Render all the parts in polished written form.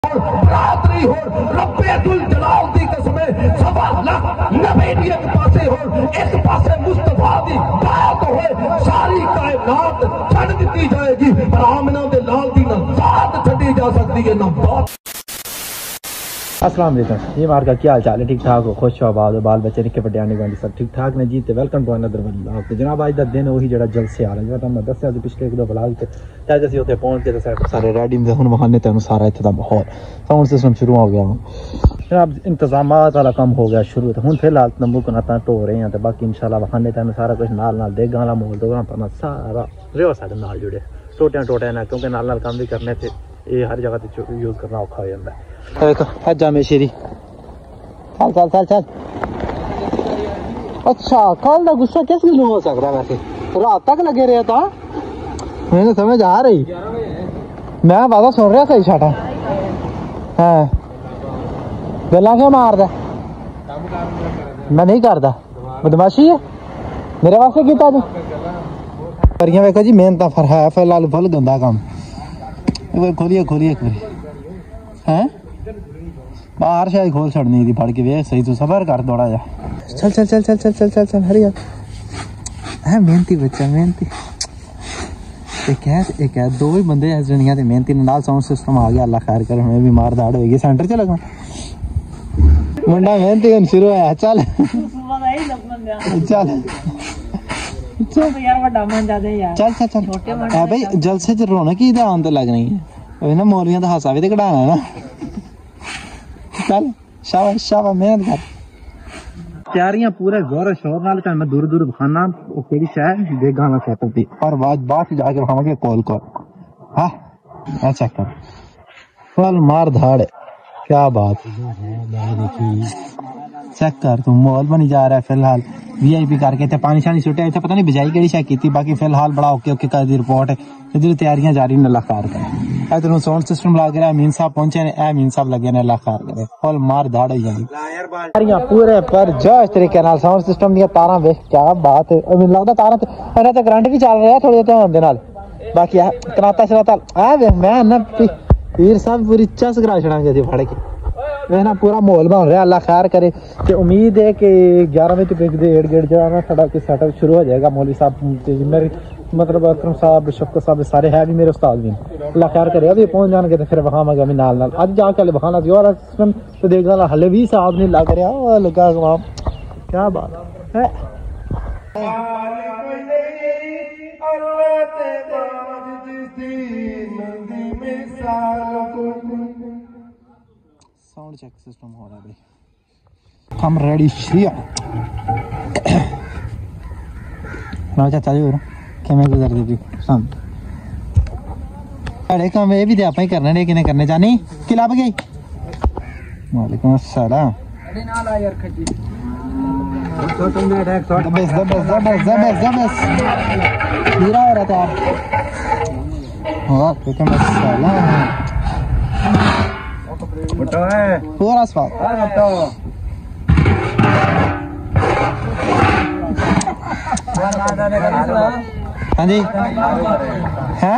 बरादरी हो रब्बे दुल जलाल दी कसमे सवा लाख नबी दी एक पासे हो एक पासे मुस्तफा दी बात होए सारी कायनात छड़ दी जाएगी पर आमिना दे लाल दी ना साथ छड़ी जा सकती है ना बात। अस्सलाम वालेकुम, ये मार का क्या हाल चाल है? ठीक ठाक हो? खुश हो? आबाद हो? बाल बच्चे निके बड़े आने वाले सब ठीक ठाक ने जी। तो वेलकम टू अनदर व्लॉग। तो जनाब आज का दिन वही जड़ा जल से आ रहा है मैं दस पिछले एक दो व्लॉग ते चाहे ਅਸੀਂ ਉੱਥੇ ਪਹੁੰਚ ਕੇ ਤੇ ਸਾਰੇ ਰੈਡੀ ਨੇ ਹੁਣ ਵਹਾਨੇ ਤੇ ਸਾਰਾ ਇੱਥੇ ਦਾ ਮਾਹੌਲ ਸਾਊਂਡ ਸਿਸਟਮ ਸ਼ੁਰੂ ਹੋ ਗਿਆ जनाब इंतजामात वाला काम हो गया शुरू। तो हूँ फिलहाल तंबू कनाता ढो रहे हैं तो बाकी इंशाल्लाह वहाने तेन सारा कुछ नाल देगा वाला माहौल दोगा तो सारा रहो साढ़े नाल जुड़े टोटियां ना क्योंकि नाल काम भी करने से ये हर जगह से यूज करना औखा हो जाता है। जामे शेरी चल चल चल चल। अच्छा कल का गुस्सा किस दिन हो सकता है? वैसे रात तक लगे रहे था मैंने समझ आ रही मैं वादा सुन रहा सही छाटा हाँ गल्ला क्यों मारदा? मैं नहीं करता बदमाशी है मेरे वास्ते किया तू करिया वेखो जी मेहनत फिर है फिलहाल फुल गंदा काम खोलिए खोलिए एक बारी हैं बाहर शायद खोल छड़नी थी फड़ के वे सही तू सबर कर थोड़ा जा चल चल चल चल चल चल चल चल हरी है मेहनती बच्चा मेहनती एक है दो ही बंदे ऐसे जनिया ते मेहनती नाल साउंड सिस्टम आ गया अल्लाह खैर करे हमें भी मार दाड़ होगी सेंटर च लगना मुंडा मेहनती शुरू है चल चल चल चल चल भाई जलसे च रौनक ही आन तो लगनी है ना मौलियां का हासा भी तो कढ़ाना ना चल शाबाश शाबाश मेहनत कर तैयारियां पूरे जोर शोर नाल मैं दूर दूर बखाना केड़ी शहर देगा ना सेटअप दी और बाद जाके बखावांगे कॉल हाँ चेक कर फल मार धाड़ क्या बात चेक कर तू मॉल बनी जा रहा है फिलहाल वीआईपी करके इतने पानी शानी सुटे इतने पता नहीं बिजाई केड़ी शे की बाकी फिलहाल बड़ा ओके ओके कर दी रिपोर्ट है इधर तैयारियां जारी ने अल्लाह खैर करे तेन साउंड सिस्टम ला के अमीन साहब पहुंचे ने अमीन साहब लगे ने अल्लाह खैर करे फुल मार धाड़ हो जाएगी पूरे पर जोश तरीके नाल साउंड सिस्टम दी तारा वेख क्या बात है मैनूं लगदा तारा इन्हां ते करंट भी चल रहा है थोड़े ध्यान दे नाल बाकी कनाता शनाता आ वे मैं ना पीर साहब पूरी चस करा छड़ांगे सी फड़ के वे ना पूरा माहौल बन रहा अल्लाह खैर करे ते उम्मीद है कि 11 बजे तक गेड़ गेड़ जो है साडा सेटअप शुरू हो जाएगा। मौलवी साहब मेरे मतलब अकरम साहब शफकत साहब सारे है भी मेरे उस्ताद भी अल्लाह खैर करे अभी पहुंच जाएंगे तो फिर वहां भी नाल नाल अज जाके बखाना जी और सिस्टम तो देखा हले भी साहब नहीं लग रहा लगा कमाम क्या बात है। साउंड चेक सिस्टम हो रहा है भाई हम रेडी श्रिया ना चाचा जी कि मैं गुजर दी शाम अरे काम ये भी दे आप ही करने ने किने करने जानी कि लब गई वालेकुम अस्सलाम अरे ना ला यार खजी छोटो में एक शॉट बस पूरा हो रहा था वालेकुम अस्सलाम फोटो है पूरा स्वाद हाँ जी है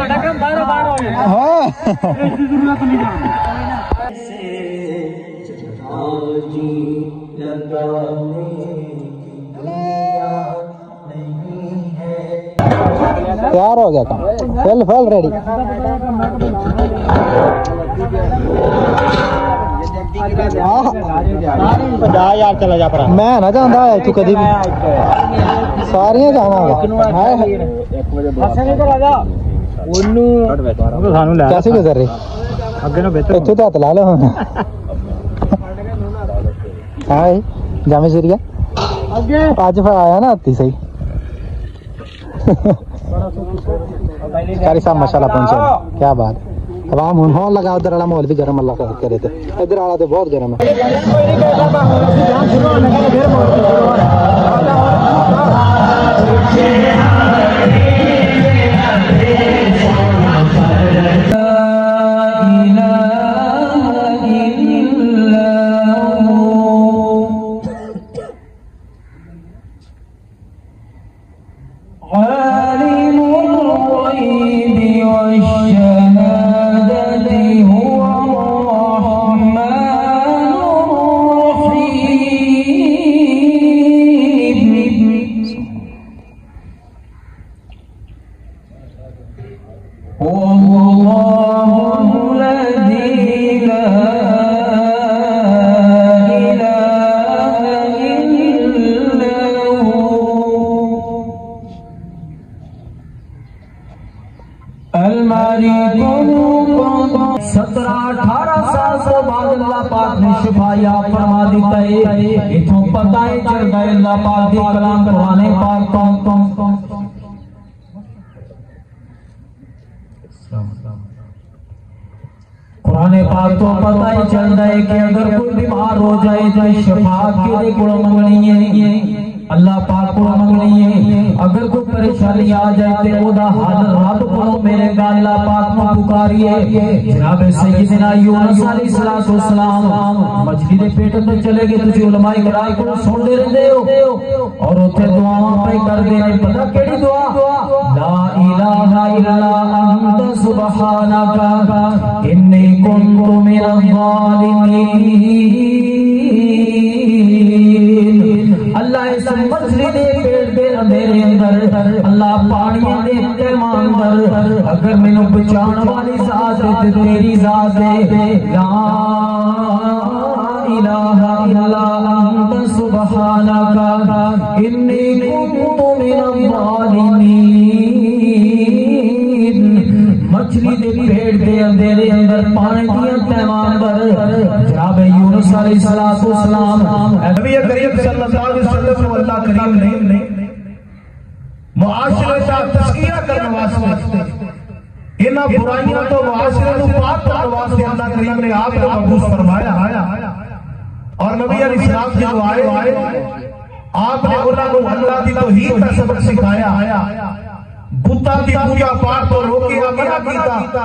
तैयार हो गया था फुल रेडी यार चला जा पर मैं ना चाहता है तू कभी सारियां जाना कैसे गुजर रही इतने तो हथ ला लो हाँ जामे शरीया अज फिर आया ना हत्ती सही कारी साहब माशाल्लाह पहुंचे क्या बात आवाम होने लगा उधर वाला माहौल भी गर्म अल्लाह करे थे इधर वाला तो बहुत गर्म है। عالم الغيب والشهادة هو 18 साल तो बाद अल्लाह पाक ने शिफाया फरमा दिता है। इथों पता है चलता है अल्लाह पाक दी कलाम कुरान पाक तो कुरान पाक तो पता ही चलता है कि अगर कोई बीमार हो जाए तो शफाअत के को मंगनी है, अल्लाह पाक को मंगनी है। अगर कोई परेशानी आ जाए तो ओदा हल रब को मेरे गा अल्लाह पाक को पुकारिए। जनाब सैयदना यूनुस अलैहिस्सलाम मछली दे पेट तो चले गए, तुझे उलमाए कराम को सुनते रहंदे हो और उथे दुआवां पे करदे ने। पता केड़ी दुआ? ला इलाहा इल्ला अंत सुब्हानका इन्नी कुन्तु मिनज़ ज़ालिमीन। अल्लाह इस मछली दे पेट दे अंधेरे अंदर, अल्लाह पानी दे अंदर अगर मैनू बचाने वाली जात है ते तेरी जात है। ला इलाहा इल्ला अंत सुब्हानका इन्नी कुन्तु मिनज़ ज़ालिमीन। मछली दे पेट दे अंधेरे अंदर पानी दिया तहवां अंदर जनाब यूनुस अलैहिस्सलाम नबी करीम सल्लल्लाहु अलैहि वसल्लम को अल्लाह करीम ने मुआशरे का तज़किया करने वास्ते, इन्हां बुराइयां तो मुआशरे को पाक करने वास्ते अल्लाह करीम ने आप को मबूस फरमाया। और नबी अलैहिस्सलाम की दुआएं आपने उन्हां को अल्लाह की तौहीद का सबक सिखाया, बुता की पूजा पाठ तो रोकिया मना कीता।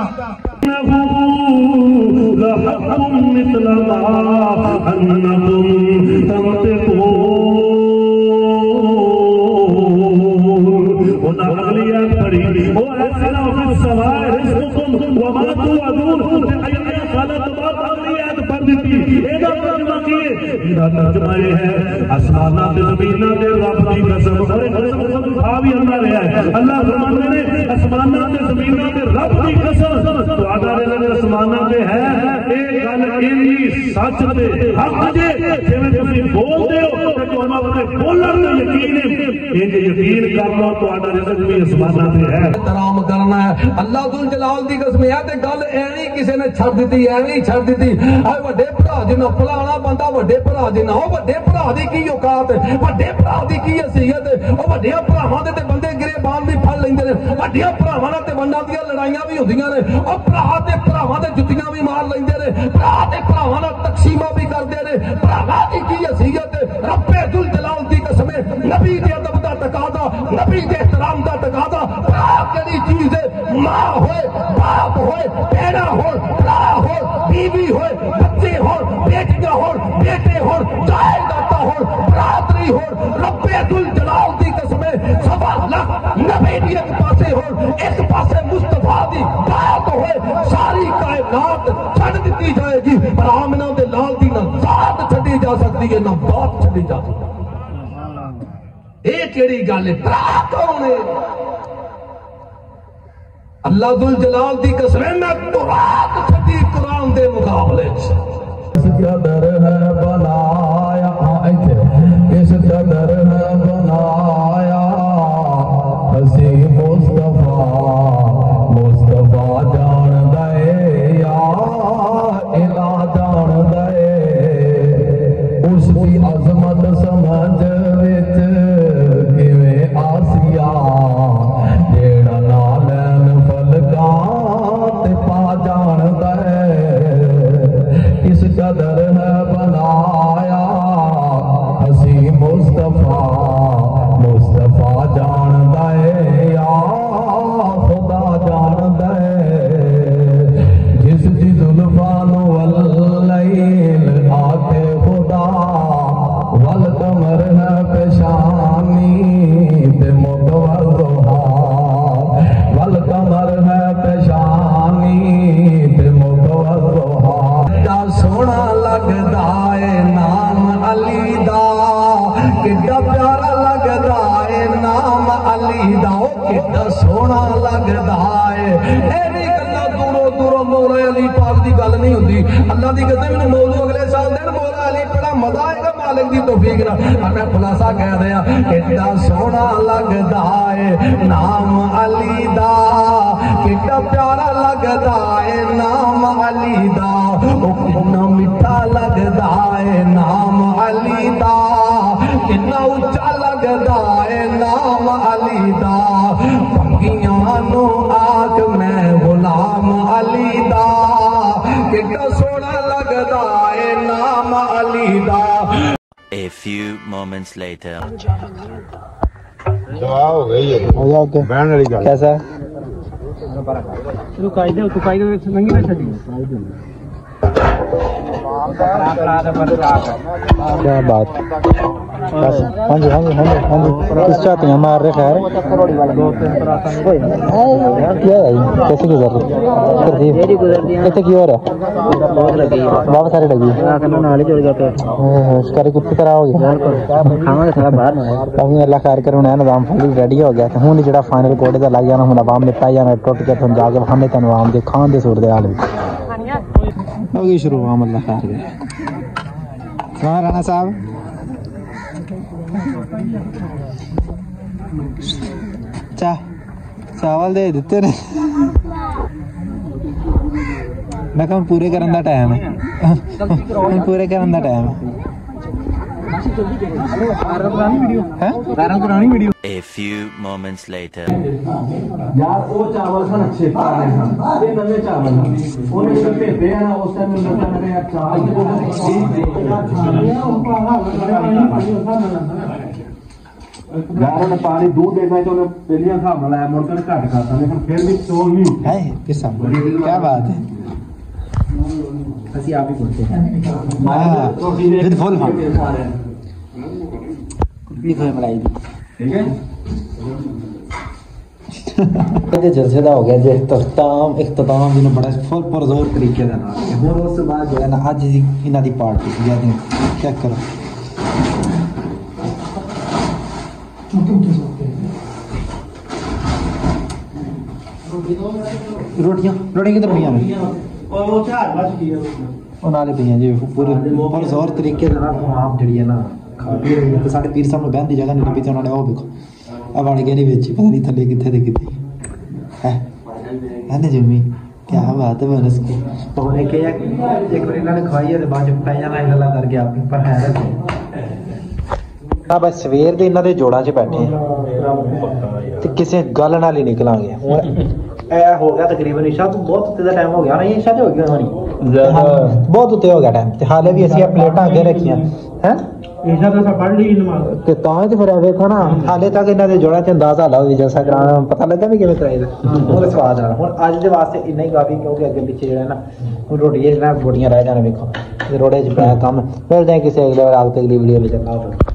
आसमाना जमीना रब की कसम खा भी अल्लाह रहा है। अल्लाह फरमाते ने आसमाना जमीना रब की कसम आसमाना पे है ये गल इन्नी सच ते हक जे जिवें तुसीं बोलदे हो ते तुहानू अपने बोलण ते यकीन है, इंज यकीन कर लो तुहाडा रिज़्क भी आसमाना पे है। एहतराम करना है अल्लाह दुल जलाल दी कसम है ते गल एवी किसी ने छड़ दी, एवी छड़ दी। आ वड्डे भरा जिन्ना फलाना बंदा वड्डे भरा जिन्ना, ओ वड्डे भरा दी की औकात है, वड्डे भरा दी की हैसियत है। ओ वड्डियां भरावां दे ते बंदे गिरेबान भी फड़ लैंदे ने, वड्डियां भरावां नाल ते वंडां दीयां लड़ाइयां भी हुंदियां ने। ओ भरा ते भरावां दे जुत्तियां भी मार लैंदे ने, भरा ते भरावां नाल तकसीमां भी करदे ने। भरावां दी की हैसियत है, रब्बे दुल जलाल दी कसम है। नबी दे अदब दा तकादा, नबी दे एहतराम दा तकादा। भरा केड़ी चीज है? मां होए, बाप होए, बेड़ा होए, भरा होए, बीवी होए, बच्चे होए, बेटियां होए, बेटे होए, जायदादा होए, बरादरी होए। रब्बे दुल जलाल दी कसम है। सवा लाख नबी दी एक पासे होए, एक पासे मुस्तफा दी बात होए, सारी कायनात छड़ दी जाएगी पर आमिना दे लाल दी ना जात छड़ी जा सकती है, ना बात छड़ी जा सकती। ये केड़ी गल है? भरा कौन है? अल्लाह दुल जलाल दी कसम है, मैं कुरान छड़ी कुरान दे मुकाबले किस कदर है बनाया, किस कदर है बनाया हसी मुस्तफा, मुस्तफा जान दे या इला जान दे। उसकी अजमत समझ विच किवें आसिया जेड़ा नालैन फलकां ते पा जान दे। किस कदर है बनाया हसी मुस्तफा, मुस्तफा जान दे या खुदा जान दे। जिस दी जुल्फानो वल्लैल आके खुदा, वल कमर है पेशानी ते मुतवल दुहा, वल कमर है पेशानी ते मुतवल दुहा। किड्डा सोहना लगदा है नाम अली दा, किड्डा प्यारा लगदा है नाम अली दा। ओ किड्डा सोहना लगदा है। एवी गल्लां दूरों दूरों मौला अली पाक दी गल नहीं हुंदी। अल्लाह दी कसम मैनूं मौलू अगले साल देन मौला अली बड़ा मजा आएगा मालिक दी तौफीक नाल। मैं खुलासा कह दिया, किड्डा सोहना लगदा है नाम अली दा, किड्डा प्यारा लगदा है नाम अली दा। कितना मीठा लगदा है नाम अली दा, कितना उच्चा लगदा है नाम अली दा। पंगियां नो आख मैं गुलाम अली दा, कितना सोना लगदा है नाम अली दा। A few moments later. दुआ हो गई है बहन वाली गल कैसा तू कायदे नंगी ना छड़ी क्या बात। हाँ जी हाँ जी हाँ जी हाँ जी किस चाहते हैं मार रहे खैर क्या है कैसे गुजर रही कैसे की हो रहा बहुत सारी लगी शिकारी कुत्ते तरह हो गया। अल्लाह खैर करे हुन निजाम फुल रेडी हो गया हूँ जो फाइनल कोडे का लग जाना हूँ आवाम ने पाई जाना टुट के तुम जाके खाने तेन आवाम के खान के सूरत हाल हो गई शुरू आवाम अल्लाह खैर करे। कहाँ राणा साहब चावल दे दिते ने मैं कहा पूरे करने का टाइम है पूरे करने का टाइम है। A few moments later. यार वो चावल सन अच्छे पुराने सन, ये नवे चावल हैं उन्हें जब भेजे हैं ना उस टाइम में लगता है यार चावल यार पानी दूध देना तो उन्हें पहलियां खा बनाया मुड़कर घट खाता लेकिन फिर भी चोर नहीं है किस क्या बात है ਅਸੀਂ ਆਪ ਹੀ बोलते हैं विद फुल कुछ मलाई दी ठीक है ये जलसे दा हो गया जे इख्तिताम जिन्होंने बड़ा फुल पुरजोर तरीके का नाम और उस बाद जो है ना आज इन्हां दी पार्टी चेक करो रोटियां किधर पई नाले पई जी पूरे पुरजोर तरीके आप जी है ना साढ़े पीर साहब बहन की जगह नहीं लभी तो उन्होंने वो देखो अब बन गए नहीं बेची पता नहीं थले कितने कितने है ना जिम्मी क्या बात है बरस की एक बार इन्होंने खवाई है बाद पै जाना गल्ला करके आप पर है हाँ बस सवेर ਦੇ ਇਹਨਾਂ ਦੇ ਜੋੜਾਂ 'ਚ ਬੈਠੇ ਤੇ ਕਿਸੇ ਗੱਲ ਨਾਲ ਹੀ ਨਿਕਲਾਂਗੇ ਹੁਣ ਇਹ ਹੋ ਗਿਆ ਤਕਰੀਬਨ ਇਸ਼ਾ ਤੋਂ ਬਹੁਤ ਉੱਤੇ ਦਾ ਟਾਈਮ ਹੋ ਗਿਆ ਨਾ ਇਹ ਇਸ਼ਾ ਤੇ ਹੋ ਗਿਆ ਹੋਣੀ ਬਹੁਤ ਉੱਤੇ ਹੋ ਗਿਆ ਟਾਈਮ ਤੇ ਹਾਲੇ ਵੀ ਅਸੀਂ ਇਹ ਪਲੇਟਾਂ ਅੱਗੇ ਰੱਖੀਆਂ ਹੈ ਇਸ਼ਾ ਤਾਂ ਪੜ ਲਈ ਨਮਾਜ਼ ਤੇ ਤਾਂ ਹੀ ਤੇ ਫਿਰ ਵੇਖੋ ਨਾ ਹਾਲੇ ਤੱਕ ਇਹਨਾਂ ਦੇ ਜੋੜਾਂ 'ਚ ਅੰਦਾਜ਼ਾ ਲਾਓ ਵੀ ਜਲਸਾ ਕਰਾਉਣਾ ਪਤਾ ਲੱਗਾ ਵੀ ਕਿਵੇਂ ਕਰਾਈਦਾ ਉਹ ਸਵਾਦ ਆ ਹੁਣ ਅੱਜ ਦੇ ਵਾਸਤੇ ਇੰਨਾ ਹੀ ਕਾਫੀ ਕਿਉਂਕਿ ਅੱਗੇ ਪਿੱਛੇ ਜਿਹੜਾ ਨਾ ਹੁਣ ਰੋਟੀਆਂ ਜਿਹੜਾ ਬੋਟੀਆਂ ਰਹਿ ਜਾਣ ਵੇਖੋ ਰੋੜੇ 'ਚ ਪਿਆ ਕੰਮ ਮਿਲਦੇ ਕਿਸੇ ਅਗਲੇ ਵਾਰ ਅਗਲੀ ਵੀਡੀਓ ਵਿੱਚ